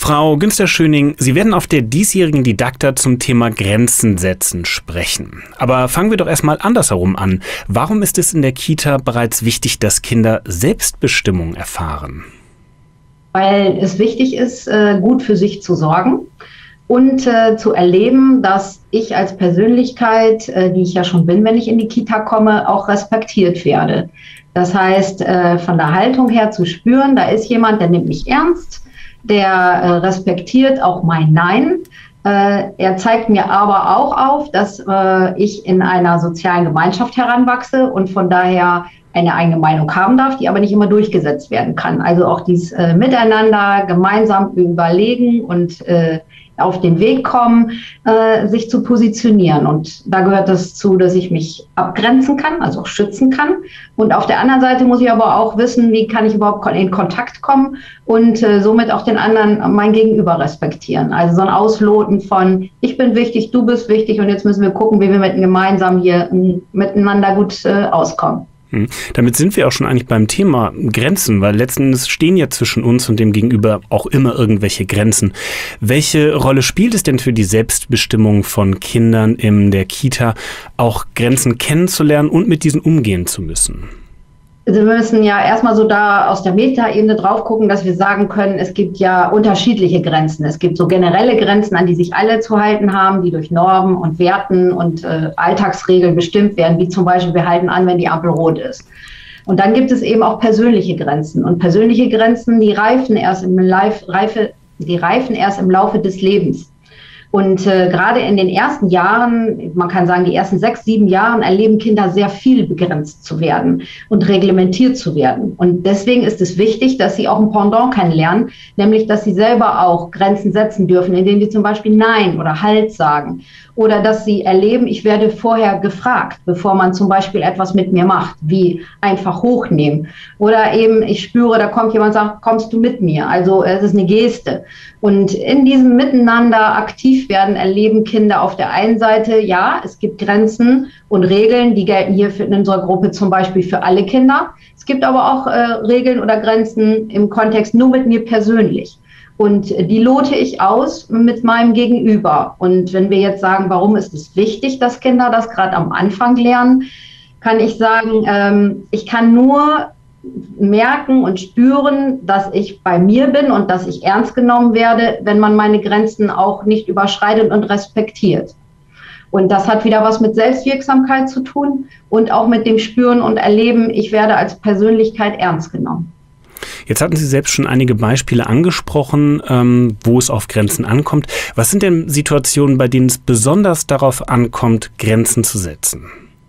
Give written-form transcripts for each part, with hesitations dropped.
Frau Günster-Schöning, Sie werden auf der diesjährigen Didakta zum Thema Grenzen setzen sprechen. Aber fangen wir doch erstmal andersherum an. Warum ist es in der Kita bereits wichtig, dass Kinder Selbstbestimmung erfahren? Weil es wichtig ist, gut für sich zu sorgen und zu erleben, dass ich als Persönlichkeit, die ich ja schon bin, wenn ich in die Kita komme, auch respektiert werde. Das heißt, von der Haltung her zu spüren, da ist jemand, der nimmt mich ernst, der respektiert auch mein Nein. Er zeigt mir aber auch auf, dass ich in einer sozialen Gemeinschaft heranwachse und von daher eine eigene Meinung haben darf, die aber nicht immer durchgesetzt werden kann. Also auch dieses Miteinander gemeinsam überlegen und auf den Weg kommen, sich zu positionieren. Und da gehört es zu, dass ich mich abgrenzen kann, also auch schützen kann. Und auf der anderen Seite muss ich aber auch wissen, wie kann ich überhaupt in Kontakt kommen und somit auch den anderen, mein Gegenüber respektieren. Also so ein Ausloten von, ich bin wichtig, du bist wichtig und jetzt müssen wir gucken, wie wir gemeinsam hier miteinander gut auskommen. Damit sind wir auch schon eigentlich beim Thema Grenzen, weil letzten Endes stehen ja zwischen uns und dem Gegenüber auch immer irgendwelche Grenzen. Welche Rolle spielt es denn für die Selbstbestimmung von Kindern in der Kita, auch Grenzen kennenzulernen und mit diesen umgehen zu müssen? Also wir müssen ja erstmal so da aus der Metaebene drauf gucken, dass wir sagen können, es gibt ja unterschiedliche Grenzen. Es gibt so generelle Grenzen, an die sich alle zu halten haben, die durch Normen und Werten und Alltagsregeln bestimmt werden, wie zum Beispiel, wir halten an, wenn die Ampel rot ist. Und dann gibt es eben auch persönliche Grenzen. Und persönliche Grenzen, die reifen erst im Laufe des Lebens. Und gerade in den ersten Jahren, man kann sagen, die ersten 6, 7 Jahren erleben Kinder sehr viel begrenzt zu werden und reglementiert zu werden. Und deswegen ist es wichtig, dass sie auch ein Pendant kennenlernen, nämlich, dass sie selber auch Grenzen setzen dürfen, indem sie zum Beispiel Nein oder Halt sagen. Oder dass sie erleben, ich werde vorher gefragt, bevor man zum Beispiel etwas mit mir macht, wie einfach hochnehmen. Oder eben, ich spüre, da kommt jemand und sagt, kommst du mit mir? Also es ist eine Geste. Und in diesem Miteinander aktiv werden, erleben Kinder auf der einen Seite, ja, es gibt Grenzen und Regeln, die gelten hier in unserer Gruppe zum Beispiel für alle Kinder. Es gibt aber auch Regeln oder Grenzen im Kontext nur mit mir persönlich. Und die lote ich aus mit meinem Gegenüber. Und wenn wir jetzt sagen, warum ist es wichtig, dass Kinder das gerade am Anfang lernen, kann ich sagen, ich kann nur merken und spüren, dass ich bei mir bin und dass ich ernst genommen werde, wenn man meine Grenzen auch nicht überschreitet und respektiert. Und das hat wieder was mit Selbstwirksamkeit zu tun und auch mit dem Spüren und Erleben, ich werde als Persönlichkeit ernst genommen. Jetzt hatten Sie selbst schon einige Beispiele angesprochen, wo es auf Grenzen ankommt. Was sind denn Situationen, bei denen es besonders darauf ankommt, Grenzen zu setzen?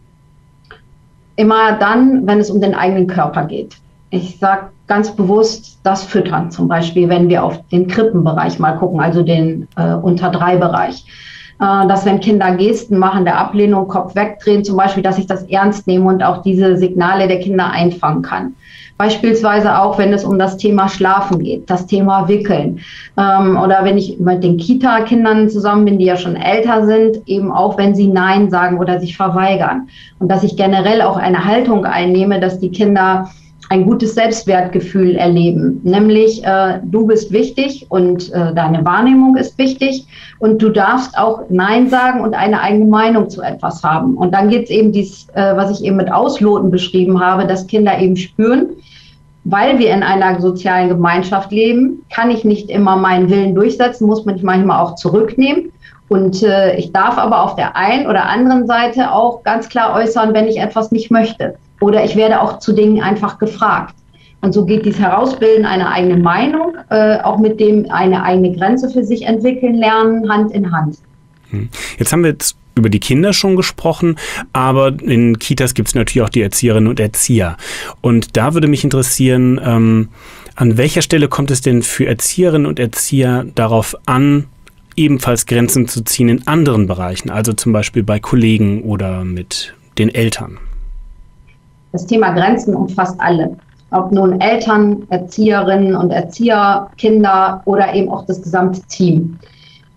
Immer dann, wenn es um den eigenen Körper geht. Ich sage ganz bewusst das Füttern, zum Beispiel, wenn wir auf den Krippenbereich mal gucken, also den Unter-3-Bereich. Dass wenn Kinder Gesten machen, der Ablehnung, Kopf wegdrehen, zum Beispiel, dass ich das ernst nehme und auch diese Signale der Kinder einfangen kann. Beispielsweise auch, wenn es um das Thema Schlafen geht, das Thema Wickeln. Oder wenn ich mit den Kita-Kindern zusammen bin, die ja schon älter sind, eben auch, wenn sie Nein sagen oder sich verweigern. Und dass ich generell auch eine Haltung einnehme, dass die Kinder ein gutes Selbstwertgefühl erleben. Nämlich, du bist wichtig und deine Wahrnehmung ist wichtig und du darfst auch Nein sagen und eine eigene Meinung zu etwas haben. Und dann geht es eben dies, was ich eben mit Ausloten beschrieben habe, dass Kinder eben spüren, weil wir in einer sozialen Gemeinschaft leben, kann ich nicht immer meinen Willen durchsetzen, muss man mich manchmal auch zurücknehmen. Und ich darf aber auf der einen oder anderen Seite auch ganz klar äußern, wenn ich etwas nicht möchte. Oder ich werde auch zu Dingen einfach gefragt. Und so geht dies Herausbilden einer eigenen Meinung, auch mit dem eine eigene Grenze für sich entwickeln lernen, Hand in Hand. Jetzt haben wir jetzt über die Kinder schon gesprochen, aber in Kitas gibt es natürlich auch die Erzieherinnen und Erzieher. Und da würde mich interessieren, an welcher Stelle kommt es denn für Erzieherinnen und Erzieher darauf an, ebenfalls Grenzen zu ziehen in anderen Bereichen, also zum Beispiel bei Kollegen oder mit den Eltern? Das Thema Grenzen umfasst alle. Ob nun Eltern, Erzieherinnen und Erzieher, Kinder oder eben auch das gesamte Team.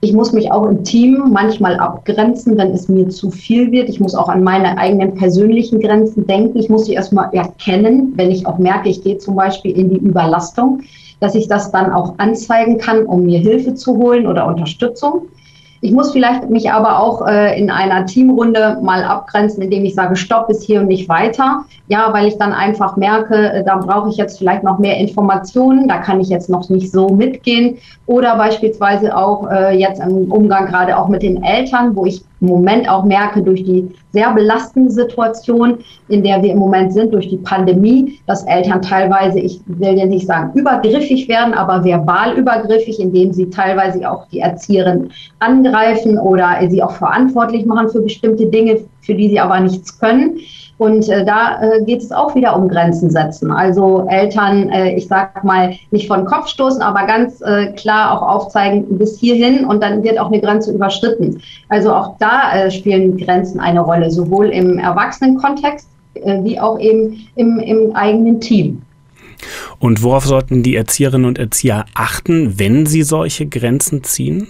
Ich muss mich auch im Team manchmal abgrenzen, wenn es mir zu viel wird. Ich muss auch an meine eigenen persönlichen Grenzen denken. Ich muss sie erstmal erkennen, wenn ich auch merke, ich gehe zum Beispiel in die Überlastung, dass ich das dann auch anzeigen kann, um mir Hilfe zu holen oder Unterstützung. Ich muss vielleicht mich aber auch in einer Teamrunde mal abgrenzen, indem ich sage, stopp, bis hier und nicht weiter. Ja, weil ich dann einfach merke, da brauche ich jetzt vielleicht noch mehr Informationen, da kann ich jetzt noch nicht so mitgehen. Oder beispielsweise auch jetzt im Umgang gerade auch mit den Eltern, wo ich im Moment auch merke, durch die sehr belastende Situation, in der wir im Moment sind, durch die Pandemie, dass Eltern teilweise, ich will ja nicht sagen übergriffig werden, aber verbal übergriffig, indem sie teilweise auch die Erzieherin angreifen oder sie auch verantwortlich machen für bestimmte Dinge, für die sie aber nichts können. Und da geht es auch wieder um Grenzen setzen. Also Eltern, ich sag mal, nicht vor den Kopf stoßen, aber ganz klar auch aufzeigen, bis hierhin und dann wird auch eine Grenze überschritten. Also auch da spielen Grenzen eine Rolle, sowohl im Erwachsenenkontext wie auch eben im eigenen Team. Und worauf sollten die Erzieherinnen und Erzieher achten, wenn sie solche Grenzen ziehen?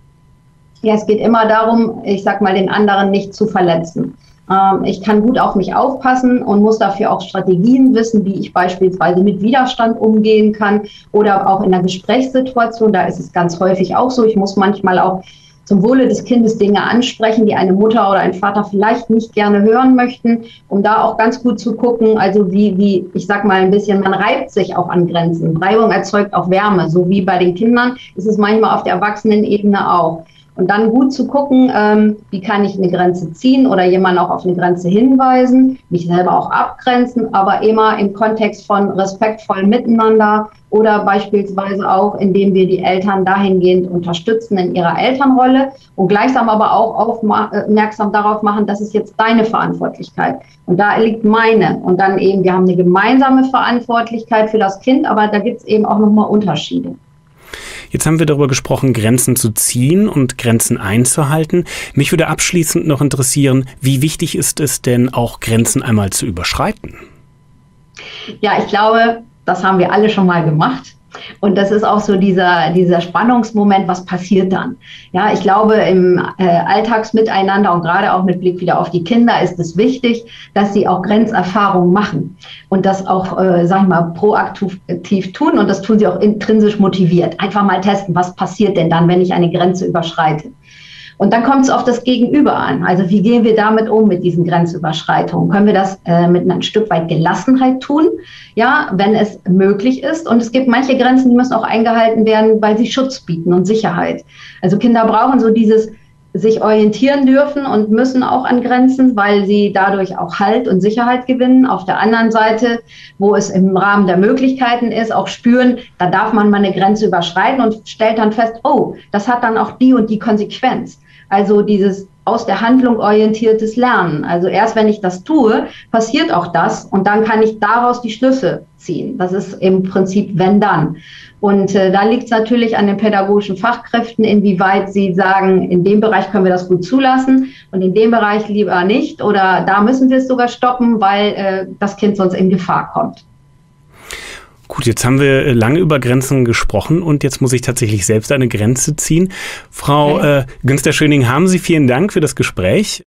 Ja, es geht immer darum, ich sag mal, den anderen nicht zu verletzen. Ich kann gut auf mich aufpassen und muss dafür auch Strategien wissen, wie ich beispielsweise mit Widerstand umgehen kann oder auch in einer Gesprächssituation. Da ist es ganz häufig auch so. Ich muss manchmal auch zum Wohle des Kindes Dinge ansprechen, die eine Mutter oder ein Vater vielleicht nicht gerne hören möchten, um da auch ganz gut zu gucken, also wie ich sag mal ein bisschen, man reibt sich auch an Grenzen. Reibung erzeugt auch Wärme, so wie bei den Kindern ist es manchmal auf der Erwachsenenebene auch. Und dann gut zu gucken, wie kann ich eine Grenze ziehen oder jemanden auch auf eine Grenze hinweisen, mich selber auch abgrenzen, aber immer im Kontext von respektvollem Miteinander oder beispielsweise auch, indem wir die Eltern dahingehend unterstützen in ihrer Elternrolle und gleichsam aber auch aufmerksam darauf machen, das ist jetzt deine Verantwortlichkeit und da liegt meine. Und dann eben, wir haben eine gemeinsame Verantwortlichkeit für das Kind, aber da gibt es eben auch nochmal Unterschiede. Jetzt haben wir darüber gesprochen, Grenzen zu ziehen und Grenzen einzuhalten. Mich würde abschließend noch interessieren, wie wichtig ist es denn auch, Grenzen einmal zu überschreiten? Ja, ich glaube, das haben wir alle schon mal gemacht. Und das ist auch so dieser Spannungsmoment, was passiert dann? Ja, ich glaube, im Alltagsmiteinander und gerade auch mit Blick wieder auf die Kinder ist es wichtig, dass sie auch Grenzerfahrungen machen und das auch, sag ich mal, proaktiv tun und das tun sie auch intrinsisch motiviert. Einfach mal testen, was passiert denn dann, wenn ich eine Grenze überschreite? Und dann kommt es auf das Gegenüber an. Also wie gehen wir damit um, mit diesen Grenzüberschreitungen? Können wir das mit ein Stück weit Gelassenheit tun, ja, wenn es möglich ist? Und es gibt manche Grenzen, die müssen auch eingehalten werden, weil sie Schutz bieten und Sicherheit. Also Kinder brauchen so dieses sich orientieren dürfen und müssen auch an Grenzen, weil sie dadurch auch Halt und Sicherheit gewinnen. Auf der anderen Seite, wo es im Rahmen der Möglichkeiten ist, auch spüren, da darf man mal eine Grenze überschreiten und stellt dann fest, oh, das hat dann auch die und die Konsequenz. Also dieses aus der Handlung orientiertes Lernen. Also erst wenn ich das tue, passiert auch das und dann kann ich daraus die Schlüsse ziehen. Das ist im Prinzip wenn dann. Und da liegt es natürlich an den pädagogischen Fachkräften, inwieweit sie sagen, in dem Bereich können wir das gut zulassen und in dem Bereich lieber nicht oder da müssen wir es sogar stoppen, weil das Kind sonst in Gefahr kommt. Gut, jetzt haben wir lange über Grenzen gesprochen und jetzt muss ich tatsächlich selbst eine Grenze ziehen. Frau Günster-Schöning, haben Sie vielen Dank für das Gespräch.